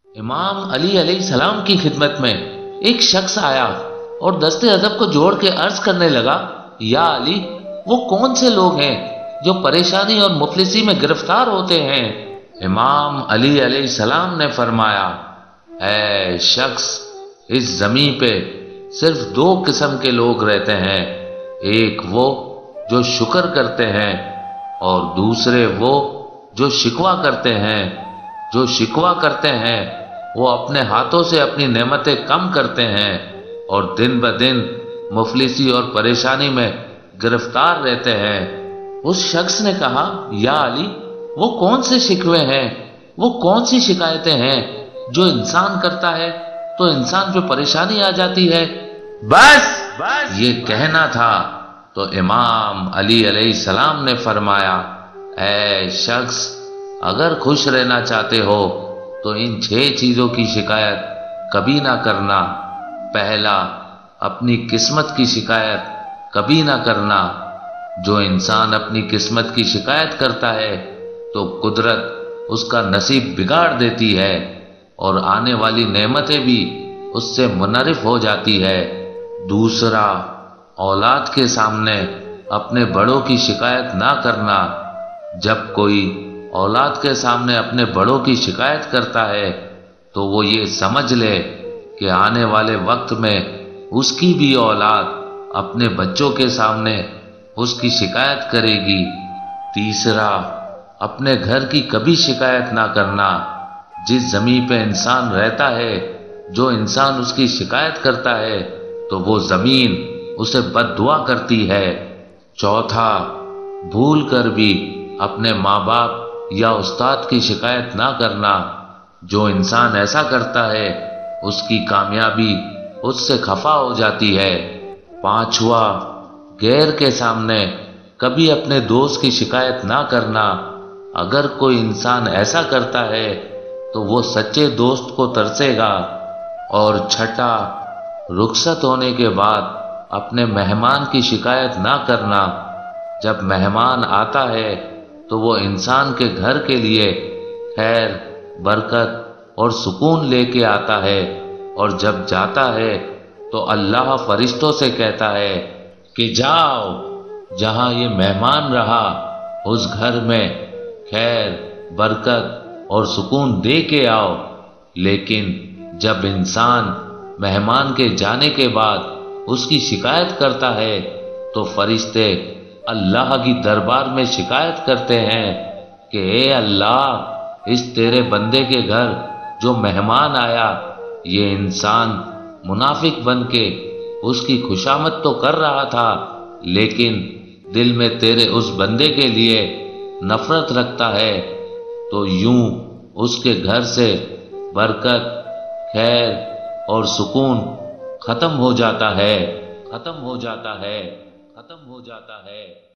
امام علی علیہ السلام کی خدمت میں ایک شخص آیا اور دست ادب کو جوڑ کے عرض کرنے لگا، یا علی، وہ کون سے لوگ ہیں جو پریشانی اور مفلسی میں گرفتار ہوتے ہیں؟ امام علی علیہ السلام نے فرمایا، اے شخص، اس زمین پہ صرف دو قسم کے لوگ رہتے ہیں، ایک وہ جو شکر کرتے ہیں اور دوسرے وہ جو شکوہ کرتے ہیں۔ جو شکوہ کرتے ہیں وہ اپنے ہاتھوں سے اپنی نعمتیں کم کرتے ہیں اور دن بدن مفلسی اور پریشانی میں گرفتار رہتے ہیں۔ اس شخص نے کہا، یا علی، وہ کون سے شکوے ہیں، وہ کون سی شکایتیں ہیں جو انسان کرتا ہے تو انسان پہ پریشانی آ جاتی ہے؟ بس یہ کہنا تھا تو امام علی علیہ السلام نے فرمایا، اے شخص، اگر خوش رہنا چاہتے ہو تو ان 6 چیزوں کی شکایت کبھی نہ کرنا۔ پہلا، اپنی قسمت کی شکایت کبھی نہ کرنا۔ جو انسان اپنی قسمت کی شکایت کرتا ہے تو قدرت اس کا نصیب بگاڑ دیتی ہے اور آنے والی نعمتیں بھی اس سے منحرف ہو جاتی ہے۔ دوسرا، اولاد کے سامنے اپنے بڑوں کی شکایت نہ کرنا۔ جب کوئی اولاد کے سامنے اپنے بڑوں کی شکایت کرتا ہے تو وہ یہ سمجھ لے کہ آنے والے وقت میں اس کی بھی اولاد اپنے بچوں کے سامنے اس کی شکایت کرے گی۔ تیسرا، اپنے گھر کی کبھی شکایت نہ کرنا۔ جس زمین پہ انسان رہتا ہے، جو انسان اس کی شکایت کرتا ہے تو وہ زمین اسے بد دعا کرتی ہے۔ چوتھا، بھول کر بھی اپنے ماں باپ یا استاد کی شکایت نہ کرنا۔ جو انسان ایسا کرتا ہے اس کی کامیابی اس سے خفا ہو جاتی ہے۔ پانچواں، غیر کے سامنے کبھی اپنے دوست کی شکایت نہ کرنا۔ اگر کوئی انسان ایسا کرتا ہے تو وہ سچے دوست کو ترسے گا۔ اور چھٹا، رخصت ہونے کے بعد اپنے مہمان کی شکایت نہ کرنا۔ جب مہمان آتا ہے تو وہ انسان کے گھر کے لیے خیر، برکت اور سکون لے کے آتا ہے، اور جب جاتا ہے تو اللہ فرشتوں سے کہتا ہے کہ جاؤ، جہاں یہ مہمان رہا اس گھر میں خیر، برکت اور سکون دے کے آؤ۔ لیکن جب انسان مہمان کے جانے کے بعد اس کی شکایت کرتا ہے تو فرشتے اللہ کی دربار میں شکایت کرتے ہیں کہ اے اللہ، اس تیرے بندے کے گھر جو مہمان آیا، یہ انسان منافق بن کے اس کی خوشامد تو کر رہا تھا لیکن دل میں تیرے اس بندے کے لیے نفرت رکھتا ہے، تو یوں اس کے گھر سے برکت، خیر اور سکون ختم ہو جاتا ہے، ختم ہو جاتا ہے، ختم ہو جاتا ہے۔